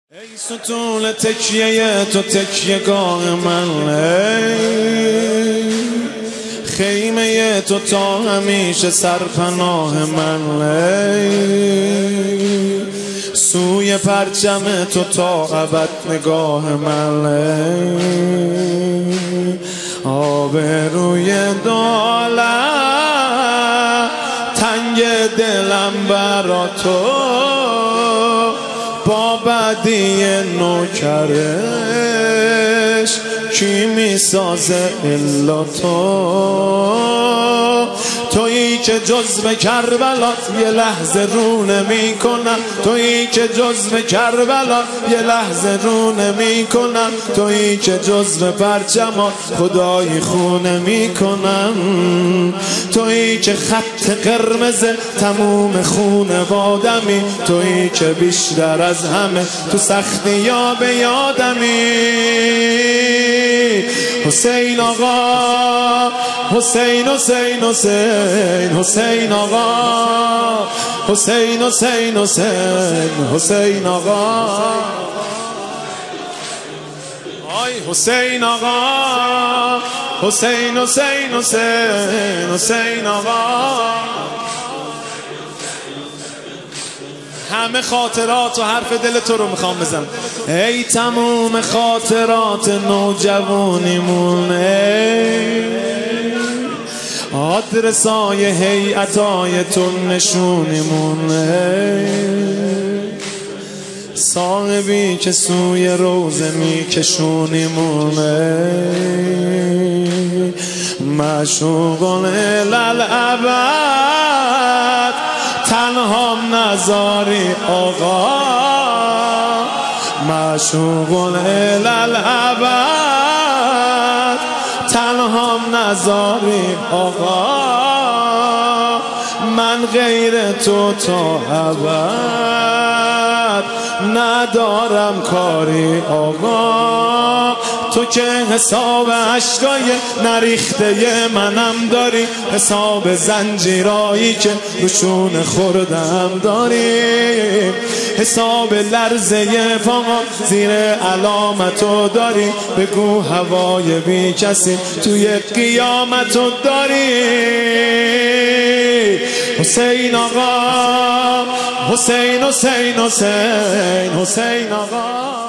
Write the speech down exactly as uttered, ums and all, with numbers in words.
ای ستون تکیه تو تکیه گاه من، ای خیمه تو تا همیشه سرپناه من، ای سوی پرچم تو تا ابد نگاه من، ای آب روی دولت تنگ دلم برا تو، با بدی نوکرش کی میسازه الا تو؟ تویی که جزو کربلا یه لحظه رو نمی کنم، تویی که جزو کربلا یه لحظه رو نمی کنم، تویی که جزو پرچما خدای خونه می کنم، تویی که خط قرمز تموم خونوادمی، تویی که بیشتر از همه تو سختی یا به یادمی. حسین آقا، حسین حسین حسین حسین آقا، حسین حسین حسین حسین آقا، آی حسین آقا، حسین حسین حسین حسین آقا. همه خاطرات و حرف دل تو رو میخوام بزنم. ای تموم خاطرات نوجوانیمون، ای آدرسای هیئتای تو نشونیمون، ای صاحبی که سوی روزه میکشونیمون، ای معشوقان للابد تنهام نذاری آقا، معشوقان للابد تنهام نذاری آقا، من غیر تو تا ابد ندارم کاری آقا، تو که حساب عشقای نریخته منم داری، حساب زنجیرایی که روشون خوردم داری، حساب لرزه پاها زیر علامتو داری، بگو هوای بی کسی توی قیامتو داری. حسین آقا، حسین حسین حسین حسین آقا.